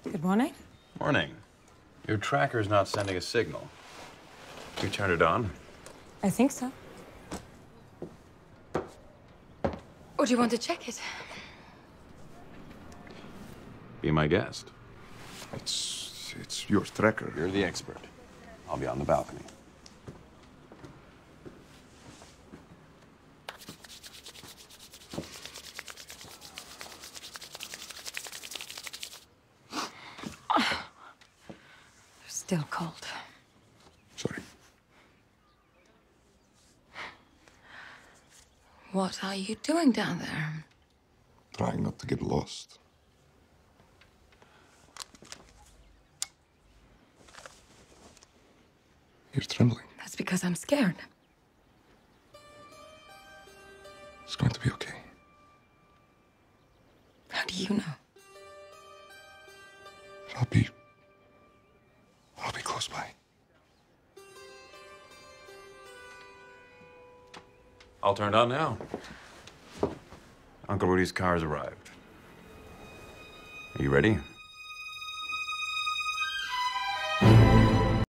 Good morning. Morning. Your tracker's not sending a signal. You turned it on? I think so. Or do you want to check it? Be my guest. It's your tracker. You're the expert. I'll be on the balcony. They're still cold. Sorry. What are you doing down there? Trying not to get lost. You're trembling. That's because I'm scared. It's going to be okay. How do you know? I'll be close by. All turned on now. Uncle Rudy's car's arrived. Are you ready?